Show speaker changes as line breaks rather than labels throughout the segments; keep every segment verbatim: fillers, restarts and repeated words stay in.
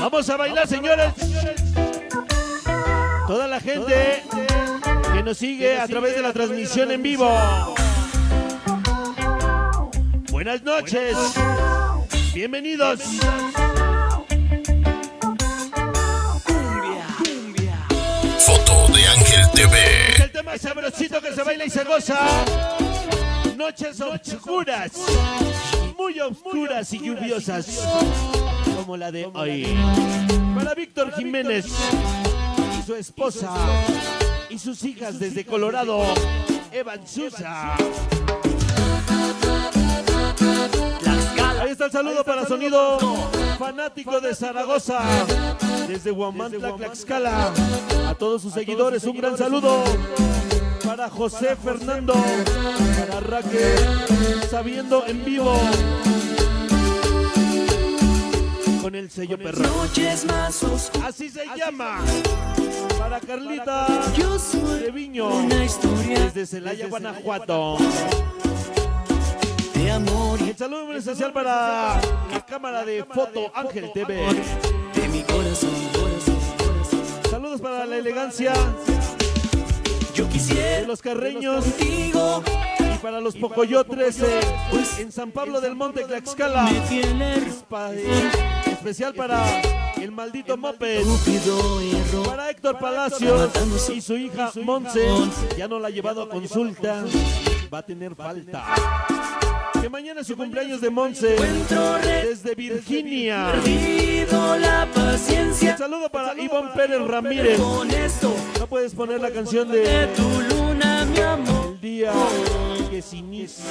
Vamos a bailar, señores. Toda la gente que nos sigue a través de la transmisión en vivo. Buenas noches. Bienvenidos.
Foto de Ángel T V.
Es el tema sabrosito que se baila y se goza. Noches oscuras, muy oscuras y lluviosas, como la de hoy. Para Víctor Jiménez y su esposa y sus hijas desde Colorado, Evan Sousa. Ahí está el saludo para Sonido Fanático de Zaragoza, desde Huamantla, Tlaxcala. A todos sus seguidores, un gran saludo. Para José Fernando, para Raquel, sabiendo en vivo, con el sello perro. Así se llama. Para Carlita Treviño, desde Celaya, Guanajuato. El saludo muy especial para la cámara de Foto Ángel T V. Saludos para la elegancia de los carreños y para los pocoyotres eh, en San Pablo del Monte, Tlaxcala. Especial para el maldito moped. Para Héctor Palacios y su hija Monse. Ya no la ha llevado a consulta, va a tener falta. Que mañana es su cumpleaños de Monse, desde Virginia. Un saludo para Ivonne Pérez Ramírez. No puedes poner la canción de El día que se inicia,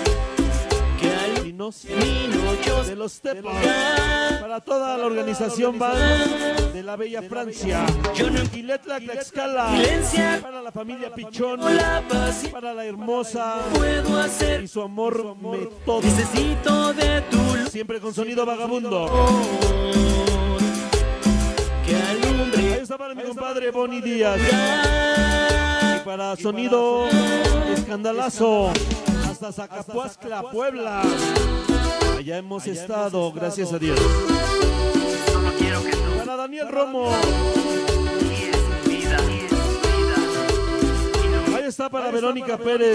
de los Tepas. Para toda la organización van de la bella Francia. Quiletla, Tlaxcala. Para la familia Pichón. Para la hermosa y su amor método. Siempre con Sonido Vagabundo. Ahí está para mi compadre Bonnie Díaz. Y para Sonido Escandalazo, hasta Zacapuazcla, Puebla. Allá hemos estado, gracias a Dios. Para Daniel Romo. Ahí está para Verónica Pérez.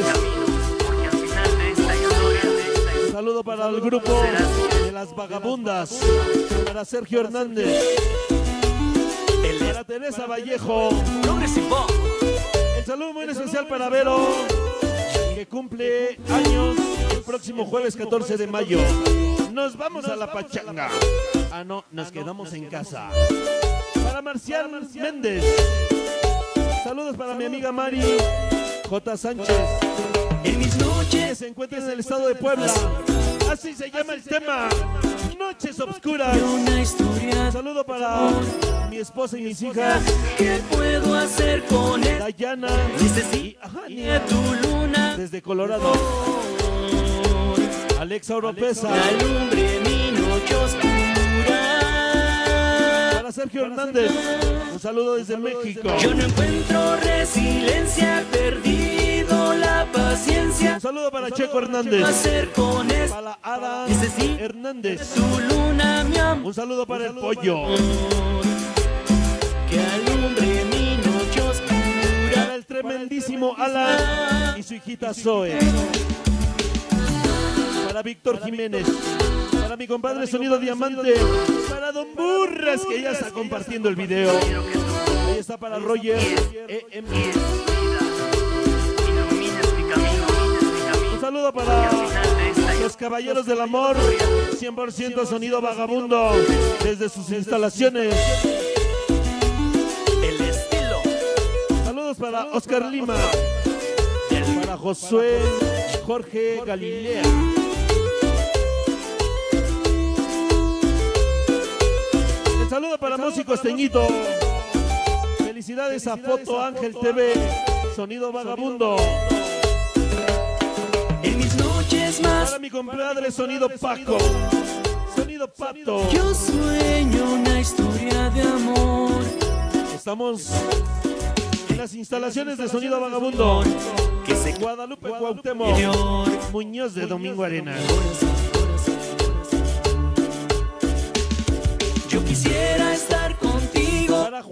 Un saludo para el grupo de las Vagabundas. Para Sergio Hernández. Para Teresa Vallejo. El saludo muy especial para Vero, que cumple años el próximo jueves catorce de mayo. Nos vamos a la pachanga. Ah, no, nos quedamos en casa. Para Marcial Méndez. Saludos para mi amiga Mari J. Sánchez. En mis noches se encuentra en el estado de Puebla. Así se llama el tema, Noches Obscuras. Un saludo para mi esposa y mis hijas. ¿Qué puedo hacer con él? Dayana y Ajania, desde Colorado. Alexa Oropesa. Para Sergio Hernández, un saludo desde México. Yo no encuentro resiliencia, perdido la paciencia. Un saludo para Checo Hernández. Para Ada Hernández. Un saludo para el pollo. Que alumbre mi noche oscura. Para el tremendísimo Alan y su hijita Zoe. Para Víctor Jiménez. Para mi compadre Sonido Diamante. Para Don Burras, que ya está compartiendo el video. Ahí está para Roger E M. Un saludo para los Caballeros del Amor. cien por ciento Sonido Vagabundo desde sus instalaciones. Saludos para Oscar Lima. Para Josué Jorge Galilea. El saludo para Músico Esteñito. Felicidades a Foto Ángel T V, Sonido Vagabundo. En mis noches más. Para mi compadre Sonido Paco. Sonido Pato. Yo sueño una historia de amor. Estamos en las instalaciones de Sonido Vagabundo. Guadalupe Cuauhtémoc Muñoz de Domingo Arenas. Yo quisiera estar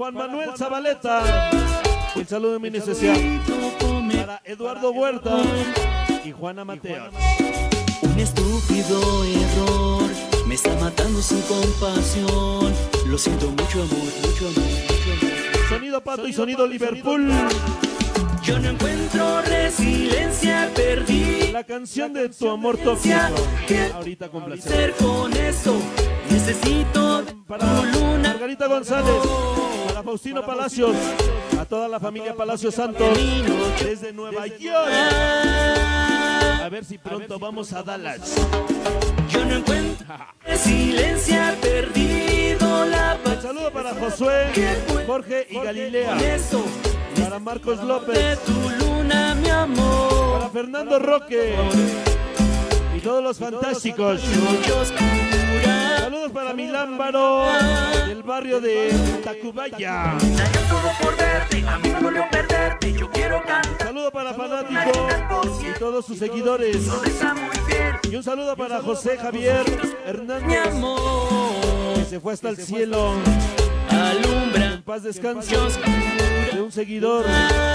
Juan Manuel Zabaleta. El saludo muy especial para Eduardo Huerta y Juana Mateos.
Un estúpido error me está matando sin compasión. Lo siento, mucho amor, mucho amor, mucho amor.
Sonido Pato y sonido Liverpool.
Yo no encuentro resiliencia, perdí
La canción de Tu Amor Tóxico. Ahorita con placer.
con esto. Necesito
Para Margarita González, para Faustino Palacios, a toda la familia Palacios Santos desde Nueva York. A ver si pronto vamos a Dallas.
Yo no encuentro resiliencia, perdido la
Un saludo para Josué, Jorge y Galilea. Para Marcos López,
tu luna, mi amor.
para Fernando Roque y todos los fantásticos. Saludos para mi lámbaro del barrio de Tacubaya. Saludo para Fanático y todos sus seguidores. Y un saludo para José Javier Hernández, que se fue hasta el cielo. En paz descanse de un seguidor.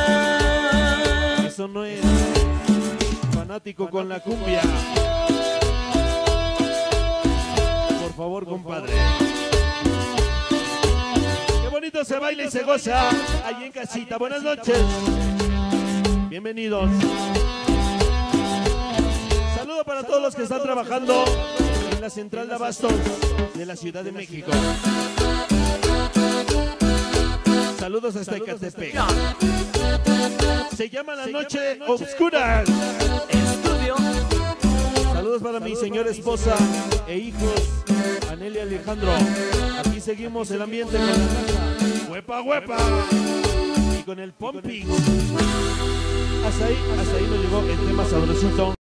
Eso no es fanático con la cumbia. Por favor, compadre. Qué bonito se baila y se goza allí en casita. Buenas noches. Bienvenidos. Saludo para todos los que están trabajando en la central de abastos de la Ciudad de México. Saludos hasta Ecatepec. Se llama La Noche Obscura. Saludos para mi señora esposa e hijos, Anelia y Alejandro. Aquí seguimos el ambiente con la raza. Huepa, huepa. Y con el pumping. Hasta ahí, hasta ahí nos llegó el tema sabrosito.